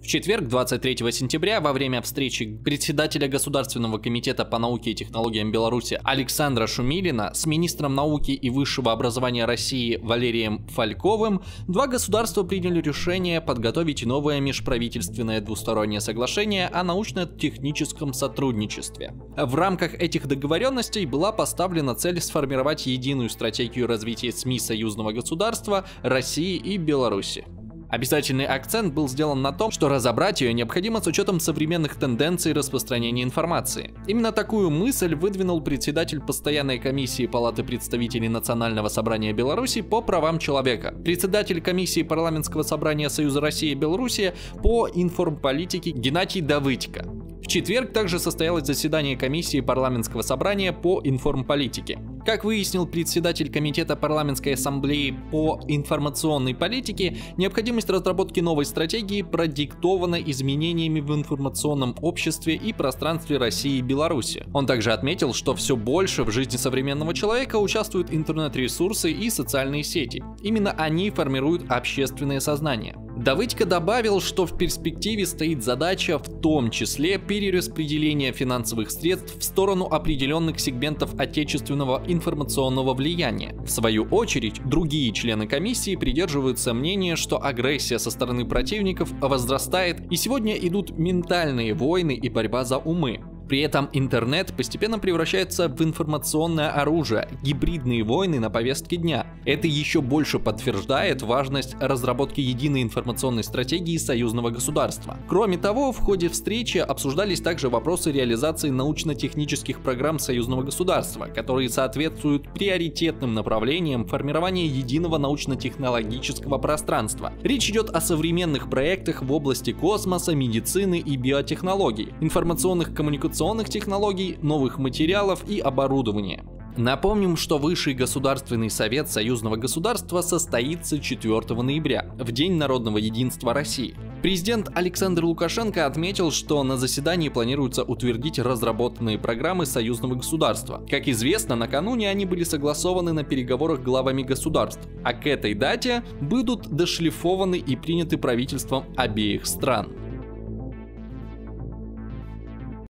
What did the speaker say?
В четверг, 23 сентября, во время встречи председателя Государственного комитета по науке и технологиям Беларуси Александра Шумилина с министром науки и высшего образования России Валерием Фальковым, два государства приняли решение подготовить новое межправительственное двустороннее соглашение о научно-техническом сотрудничестве. В рамках этих договоренностей была поставлена цель сформировать единую стратегию развития СМИ союзного государства России и Беларуси. Обязательный акцент был сделан на том, что разобрать ее необходимо с учетом современных тенденций распространения информации. Именно такую мысль выдвинул председатель постоянной комиссии Палаты представителей Национального собрания Беларуси по правам человека, председатель комиссии парламентского собрания Союза России и Беларуси по информполитике Геннадий Давыдько. В четверг также состоялось заседание комиссии парламентского собрания по информполитике. Как выяснил председатель комитета парламентской ассамблеи по информационной политике, необходимость разработки новой стратегии продиктована изменениями в информационном обществе и пространстве России и Беларуси. Он также отметил, что все больше в жизни современного человека участвуют интернет-ресурсы и социальные сети. Именно они формируют общественное сознание. Давыдько добавил, что в перспективе стоит задача в том числе перераспределения финансовых средств в сторону определенных сегментов отечественного информационного влияния. В свою очередь, другие члены комиссии придерживаются мнения, что агрессия со стороны противников возрастает, и сегодня идут ментальные войны и борьба за умы. При этом интернет постепенно превращается в информационное оружие, гибридные войны на повестке дня. Это еще больше подтверждает важность разработки единой информационной стратегии союзного государства. Кроме того, в ходе встречи обсуждались также вопросы реализации научно-технических программ союзного государства, которые соответствуют приоритетным направлениям формирования единого научно-технологического пространства. Речь идет о современных проектах в области космоса, медицины и биотехнологий, информационных коммуникационных технологий, новых материалов и оборудования. Напомним, что Высший Государственный Совет Союзного Государства состоится 4 ноября, в День народного единства России. Президент Александр Лукашенко отметил, что на заседании планируется утвердить разработанные программы союзного государства. Как известно, накануне они были согласованы на переговорах главами государств, а к этой дате будут дошлифованы и приняты правительством обеих стран.